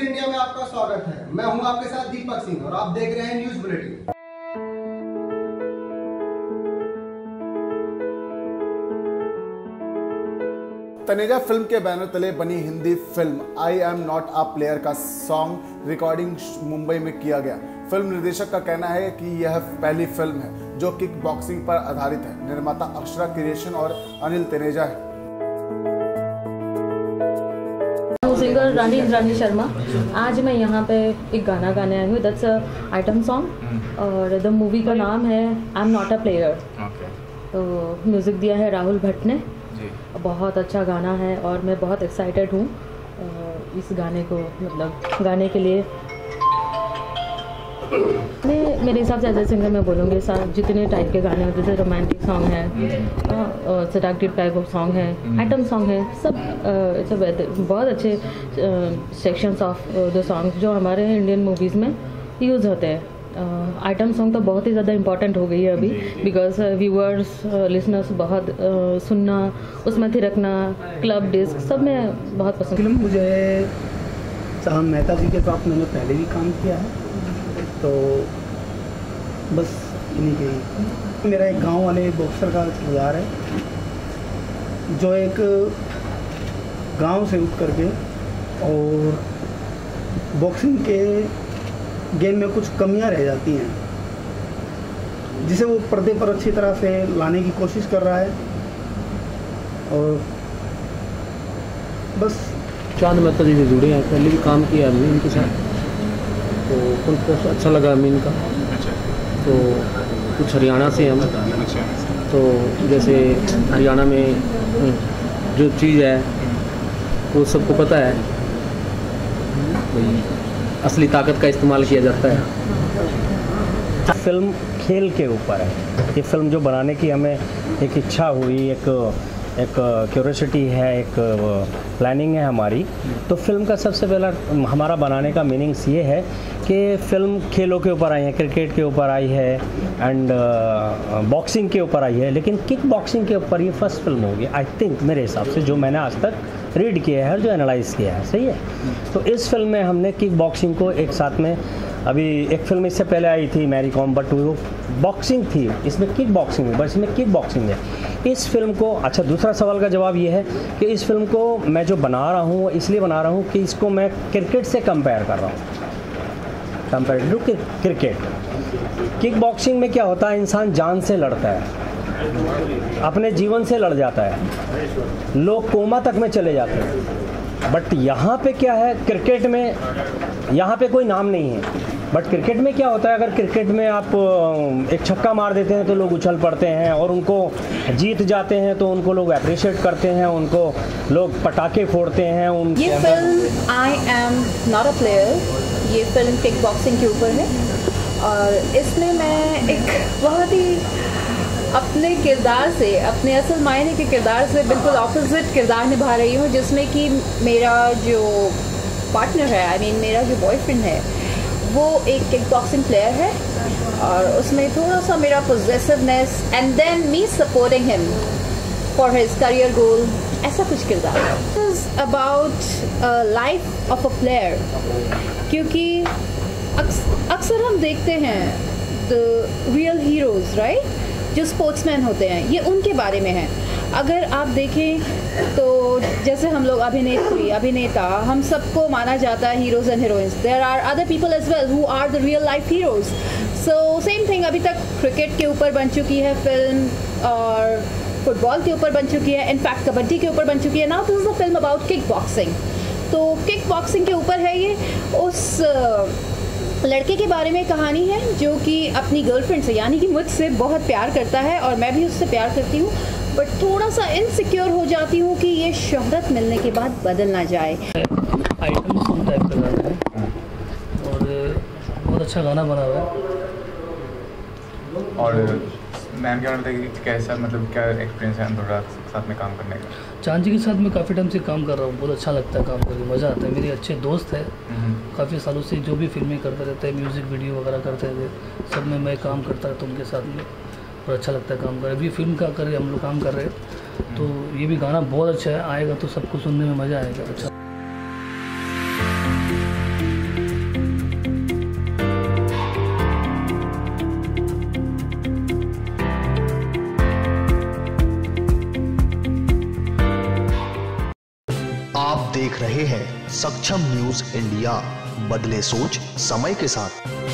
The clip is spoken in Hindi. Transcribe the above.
इंडिया में आपका स्वागत है। मैं हूं आपके साथ दीपक सिंह और आप देख रहे हैं न्यूज बुलेटिन। तनेजा फिल्म के बैनर तले बनी Hindi film I am not a player का सॉन्ग रिकॉर्डिंग मुंबई में किया गया। फिल्म निर्देशक का कहना है कि यह पहली फिल्म है जो किक बॉक्सिंग पर आधारित है। निर्माता अक्षरा क्रिएशन और अनिल तनेजा है। सिंगर रानी शर्मा। आज मैं यहाँ पे एक गाना गाने आई हूँ। दैट्स अ आइटम सॉन्ग और द मूवी का नाम है I am not a player. तो म्यूज़िक दिया है राहुल भट्ट ने। बहुत अच्छा गाना है और मैं बहुत एक्साइटेड हूँ इस गाने को मतलब गाने के लिए। मेरे हिसाब से एज ए सिंगर मैं बोलूँगी जितने टाइप के गाने होते जैसे रोमांटिक सॉन्ग है, सेडक्टिव टाइप ऑफ सॉन्ग है, आइटम सॉन्ग है, सब बहुत अच्छे सेक्शंस ऑफ द सॉन्ग जो हमारे इंडियन मूवीज़ में यूज़ होते हैं। आइटम सॉन्ग तो बहुत ही ज़्यादा इम्पॉर्टेंट हो गई है अभी बिकॉज व्यूअर्स लिसनर्स बहुत सुनना, उसमें थिरकना, क्लब डिस्क सब में बहुत पसंद। फिल्म मुझे चांद मेहता जी के साथ मैंने पहले भी काम किया है, तो बस इन्हीं के मेरा एक गांव वाले बॉक्सर का किरदार है जो एक गांव से उठ करके और बॉक्सिंग के गेम में कुछ कमियां रह जाती हैं जिसे वो पर्दे पर अच्छी तरह से लाने की कोशिश कर रहा है। और बस चांद मेहता जी से जुड़े हैं, पहले भी काम किया हमने इनके साथ, तो उनको अच्छा लगा अमीन का। तो कुछ हरियाणा से हम, तो जैसे हरियाणा में जो चीज़ है वो सबको पता है, असली ताकत का इस्तेमाल किया जाता है। फिल्म खेल के ऊपर है। ये फिल्म जो बनाने की हमें एक इच्छा हुई, एक क्यूरियोसिटी है, एक प्लानिंग है हमारी। तो फिल्म का सबसे पहला हमारा बनाने का मीनिंग्स ये है कि फिल्म खेलों के ऊपर आई है, क्रिकेट के ऊपर आई है एंड बॉक्सिंग के ऊपर आई है, लेकिन किक बॉक्सिंग के ऊपर ये फर्स्ट फिल्म होगी आई थिंक, मेरे हिसाब से जो मैंने आज तक रीड किया है, जो एनालाइज किया है। सही है। तो इस फिल्म में हमने किक बॉक्सिंग को एक साथ में, अभी एक फिल्म इससे पहले आई थी मैरी कॉम, बट वो बॉक्सिंग थी, इसमें किक बॉक्सिंग है, बस इसमें किक बॉक्सिंग है। इस फिल्म को, अच्छा दूसरा सवाल का जवाब ये है कि इस फिल्म को मैं जो बना रहा हूँ इसलिए बना रहा हूँ कि इसको मैं क्रिकेट से कंपेयर कर रहा हूँ, compare to cricket. Kick boxing में क्या होता है, इंसान जान से लड़ता है, अपने जीवन से लड़ जाता है, लोग कोमा तक में चले जाते हैं। बट यहाँ पे क्या है, क्रिकेट में यहाँ पे कोई नाम नहीं है। बट क्रिकेट में क्या होता है, अगर क्रिकेट में आप एक छक्का मार देते हैं तो लोग उछल पड़ते हैं, और उनको जीत जाते हैं तो उनको लोग अप्रिशिएट करते हैं, उनको लोग पटाखे फोड़ते हैं। ये film I am not a player, ये फिल्म किक बॉक्सिंग के ऊपर है और इसमें मैं एक बहुत ही अपने किरदार से, अपने असल मायने के किरदार से बिल्कुल ऑपोजिट किरदार निभा रही हूँ, जिसमें कि मेरा जो पार्टनर है, आई मीन मेरा जो बॉयफ्रेंड है, वो एक किक बॉक्सिंग प्लेयर है और उसमें थोड़ा सा मेरा possessiveness and then me supporting him for his career goal, ऐसा कुछ किरदार है। This is about life of a player, क्योंकि अक्सर हम देखते हैं द रियल हीरोज राइट, जो स्पोर्ट्समैन होते हैं, ये उनके बारे में है। अगर आप देखें तो जैसे हम लोग अभिनेत्री, अभिनेता, हम सबको माना जाता है heroes and heroines. There are other people as well who are the real life heroes. So same thing अभी तक क्रिकेट के ऊपर बन चुकी है फिल्म और फुटबॉल के ऊपर बन चुकी है, इनफैक्ट कबड्डी के ऊपर बन चुकी है। Now this is a film about kick boxing. तो किक बॉक्सिंग के ऊपर है ये, उस लड़के के बारे में कहानी है जो कि अपनी गर्लफ्रेंड से यानी कि मुझसे बहुत प्यार करता है और मैं भी उससे प्यार करती हूँ, बट थोड़ा सा इनसिक्योर हो जाती हूँ कि ये शोहरत मिलने के बाद बदल ना जाए। आइटम सॉन्ग टाइप का गाना है और बहुत अच्छा गाना बना हुआ है। और मैम क्या बताइए कि कैसा, मतलब क्या एक्सपीरियंस है अनुराग के साथ में काम करने का? चांद जी के साथ मैं काफ़ी टाइम से काम कर रहा हूँ, बहुत अच्छा लगता है काम करके, मज़ा आता है। मेरे अच्छे दोस्त है, काफ़ी सालों से जो भी फिल्में करते रहते हैं, म्यूज़िक वीडियो वगैरह करते थे, सब में मैं काम करता रहता हूँ उनके साथ में, और अच्छा लगता है काम कर। अभी फिल्म का कर हम लोग काम कर रहे हैं, तो ये भी गाना बहुत अच्छा है, आएगा तो सबको सुनने में मज़ा आएगा। अच्छा रहे हैं सक्षम न्यूज इंडिया, बदले सोच समय के साथ।